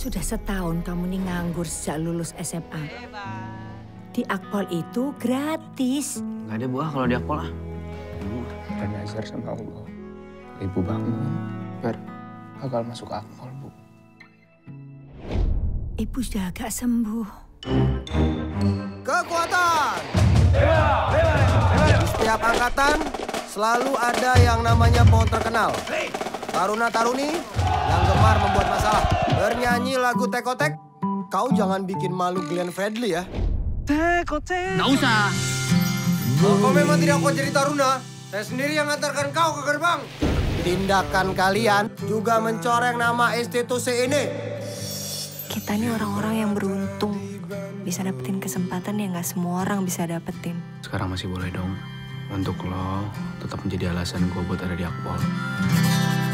Sudah setahun kamu nih nganggur sejak lulus SMA. Di Akpol itu gratis. Nggak ada buah kalau di Akpol lah. Dan nazar sama Allah. Ibu bangun, biar gagal masuk Akpol, Bu. Ibu sudah agak sembuh. Kekuatan! Di setiap angkatan selalu ada yang namanya pohon terkenal. Taruna-taruni yang gemar membuat masalah. Bernyanyi lagu Tekotek. Kau jangan bikin malu Glenn Fredly ya. Tekotek. Nggak usah. Kalau kau memang tidak kuat jadi taruna, saya sendiri yang ngantarkan kau ke gerbang. Tindakan kalian juga mencoreng nama institusi ini. Kita ini orang-orang yang beruntung. Bisa dapetin kesempatan yang gak semua orang bisa dapetin. Sekarang masih boleh dong. Untuk lo tetap menjadi alasan gue buat ada di Akpol.